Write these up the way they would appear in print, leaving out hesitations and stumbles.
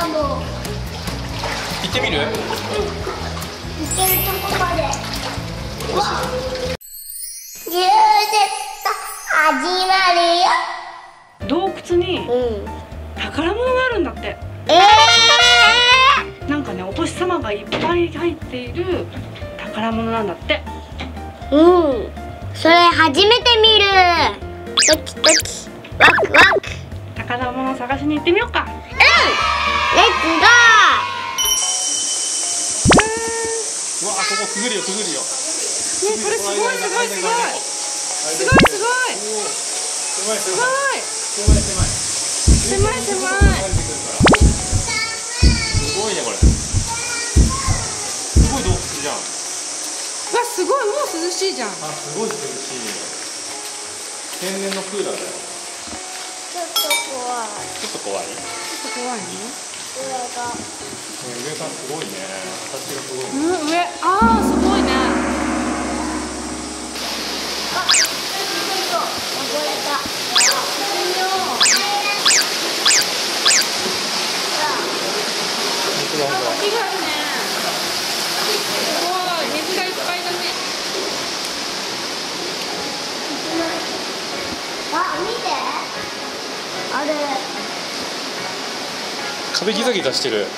かも。 行ってみる？ 行けるとこまで。わ。充実と始まるよ。 洞窟に宝物があるんだって。なんかね、お星様がいっぱい入っている宝物なんだって。 それ初めて見る。ドキドキワクワク。 宝物を探しに行ってみようか。 レッツゴー。 うわ、ここくぐるよくぐるよ。 ね、これすごいすごいすごい。すごいすごい。 すごいすごい。 狭い狭い。 すごいねこれ。すごい洞窟じゃん。 わ、すごい、もう涼しいじゃん。 あ、すごい涼しい。天然のクーラーだよ。 ちょっと怖い。 ちょっと怖い。 怖いね。 上が。 上さんすごいね。形がすごい。 上、ああ、すごいね。 あ、登れた。 木があるね。すごい、水がいっぱいだね。 あ、見て。あれ。 壁ギザギザしてる。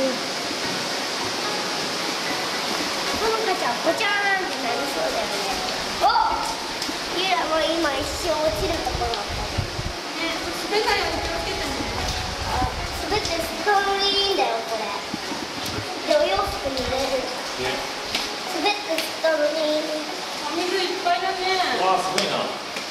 ほのかちゃん、ぽちゃーんってなりそうだよね。お、ゆうらも今一瞬落ちるところだったね。 滑らないように気をつけてね。 滑ってストーリーんだよこれ。でお洋服に入れる。滑ってストーリー。 水いっぱいだね。 わあ、すごいな。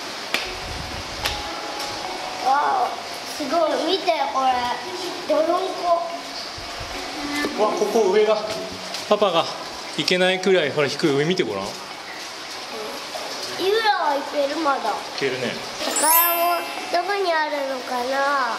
わあ、すごい、見てこれ。泥んこ。 わ、ここ上がパパが行けないくらいほら低い上見てごらん。 ゆうらは行けるまだ。 行けるね。 宝物どこにあるのかな。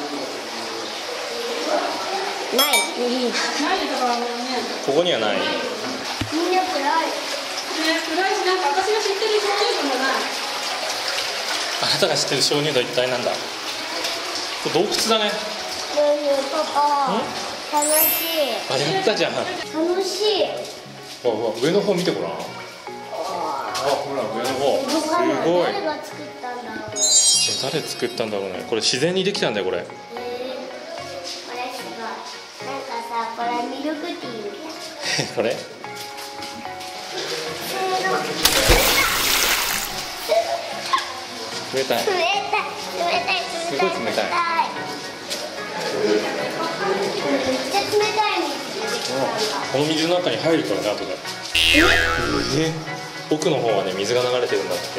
ない。 ないで宝物ね。 ここにはない。 みんな暗い。 ね、暗いし、なんか私が知ってる鍾乳洞もない。 あなたが知ってる鍾乳洞一体なんだ。これ洞窟だね。 ねえねえパパ。楽しい。 あ、やったじゃん。 楽しい。 わわ、上の方見てごらん。あ、ほら上の方。すごい。 誰が作ったんだろう。 誰作ったんだろうね。これ自然にできたんだよこれ。 これすごい。なんかさ、これミルクティーみたいな。 これ。冷たい。 冷たい。冷たい。 すごい冷たい。 めっちゃ冷たい水。 この水の中に入るからね後で。奥の方はね水が流れてるんだって。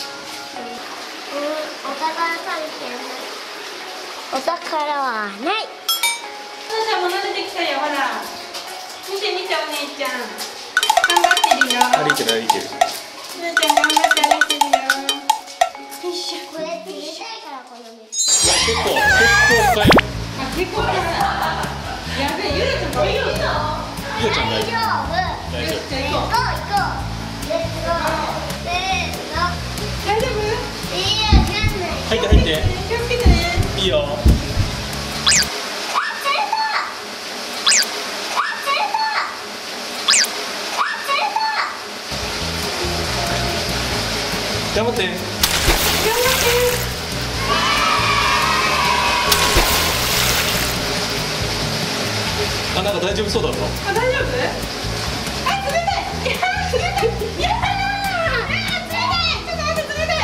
お宝探検。お宝はない。 お姉ちゃんも慣れてきたよ、ほら。見て見て、お姉ちゃん。頑張ってるよ。 歩いてる歩いてる。 お姉ちゃん頑張って歩いてるよ。よいしょ。 これ冷たいからこの水。 結構深い。 あ、結構深い。やべえ、ゆらちゃん大丈夫？ ゆうちゃん大丈夫。 大丈夫。 大丈夫。 行こう。レッツゴー。せーの。 大丈夫？ わかんない。 入って入って。 気をつけてね。 いいよ。頑張って。 頑張って。 あ、なんか大丈夫そうだぞ。 あ、大丈夫？あ、冷たい。冷たい。やだー。あ、冷たい。ちょっと待って、冷たい。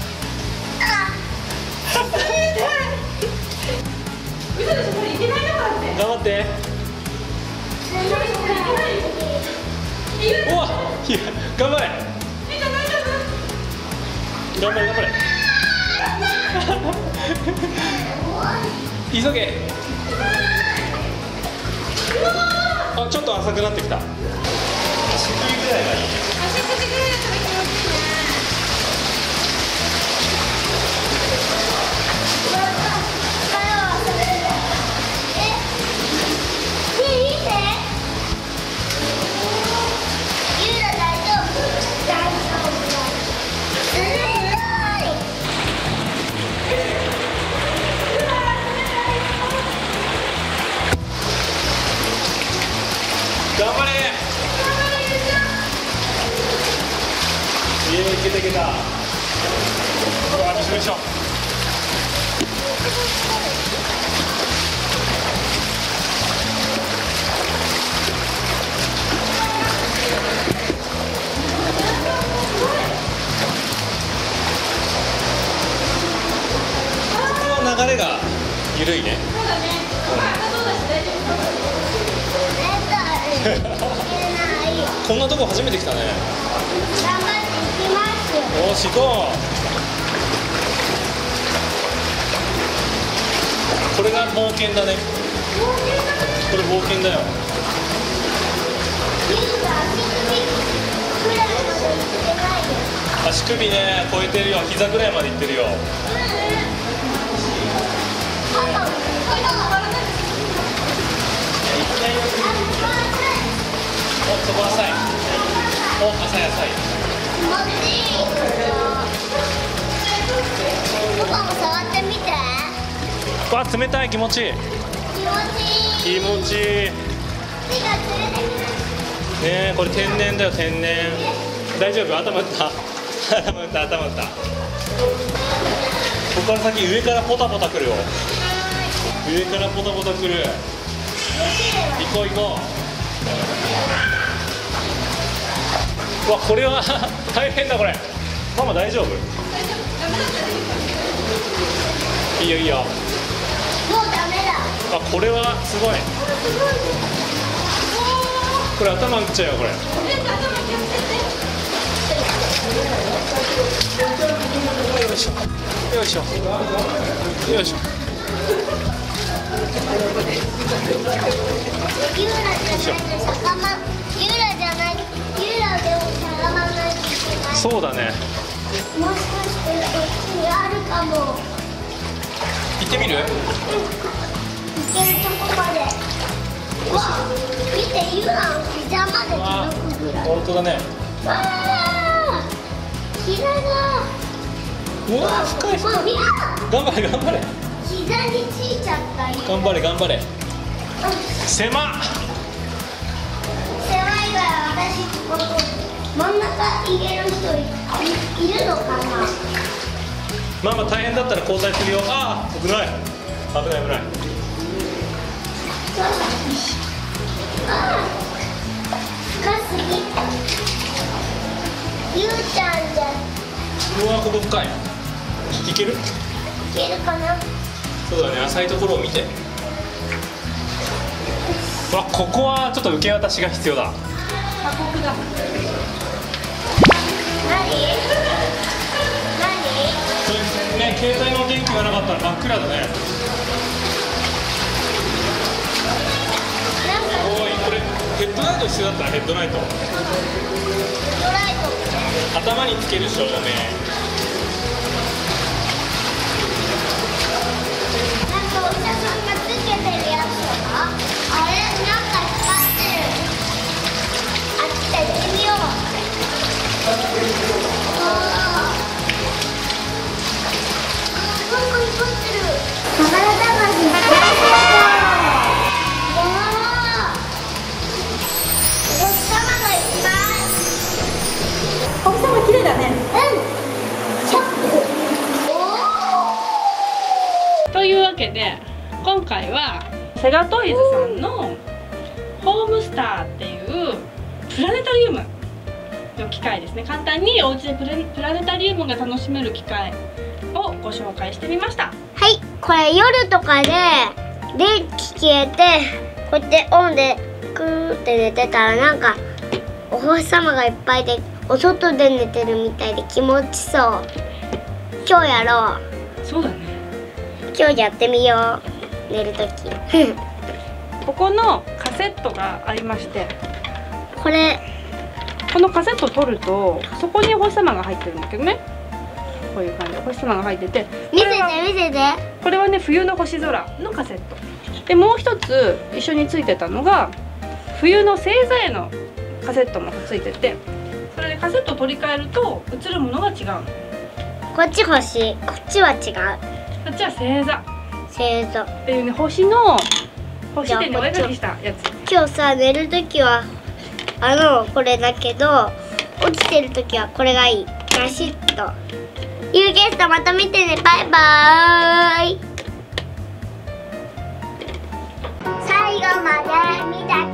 冷たい。嘘でしょ、これいけないよ、だって。 頑張って。 嘘でしょ、これいけないよ。 おわ、いや、頑張れ。 みんな大丈夫？ 頑張れ頑張れ。急げ。あ、ちょっと浅くなってきた。足首ぐらいがいいね。 足首ぐらいだったら気持ちいいね。 けたいけた。うわ、びしょびしょ。この流れが緩いね。 そうだね。そうだし大丈こんなとこ初めて来たね。 頑張っていきます。 よし、行こう。これが冒険だね。これ冒険だよ。足首ね、超えてるよ。膝ぐらいまでいってるよ。お、そこ浅い。お、浅い浅い。 パパも触ってみて。 わ、冷たい。気持ちいい。 気持ちいい。 気持ちいい。 手が連れてくる。 ねえ、これ天然だよ、天然。大丈夫？頭打った。頭打った、頭打った。ここから先上からポタポタくるよ。上からポタポタくる。行こう行こう。うわ、これは大変だこれ。ママ大丈夫？いいよいいよ。 もうダメだ。 あ、これはすごい。これ頭打っちゃうよこれ。よいしょよいしょよいしょ。 ユーラじゃないと魚、ユーラじゃない、ユーラでも魚ないといけない。 そうだね。 もしかしてこっちにあるかも。 行ってみる？ 行けるとこまで。わあ、見て、ユーラの膝まで届くぐらい。 本当だね。 わあ、膝が。 うわー、深い深い。 もう見ろ。 頑張れ頑張れ。 膝についちゃった。 頑張れ頑張れ。狭っ。 狭いから私ここ真ん中入れる人いるのかな。 ママ大変だったら交代するよ。ああ、危ない危ない危ない。 ああ、深すぎ。ゆうちゃんじゃうわ、ここ深い。いける？ いけるかな。 そうだね、浅いところを見て。うわ、ここはちょっと受け渡しが必要だ。 過酷だ。 何それね、携帯の電気がなかったら真っ暗だね。 なんかおい、これヘッドライト必要だったらヘッドライト。 ドライト頭につける照明。 なんかお医者さんがつけてるやつとか、あれなんか光ってる。あっち行ってみよう。ああ、なんか光ってる。宝探し。わあ、お星様がいっぱい。 奥様綺麗だね。 ショック。 というわけで今回はセガトイズさんのホームスターっていうプラネタリウムの機械ですね。簡単にお家でプラネタリウムが楽しめる機械をご紹介してみました。 はい、これ夜とかで電気消えてこうやってオンでクーって寝てたらなんかお星様がいっぱいでお外で寝てるみたいで気持ちそう。今日やろう。 そうだね。 今日やってみよう。寝るとき。 ここのカセットがありまして、 これこのカセットを取るとそこにお星様が入ってるんだけどね。こういう感じでお星様が入ってて、 見せて見せて。 これはね、冬の星空のカセットで、もう一つ一緒についてたのが冬の星座へのカセットもついてて、それでカセットを取り替えると映るものが違うの。 こっち星、こっちは違う。 こっちは星座星座。 っていうね、星でね、お絵描きしたやつ。 今日さ寝るときはこれだけど起きてるときはこれがいい。 そガシッと。ユーゲストまた見てね。バイバーイ。最後まで見て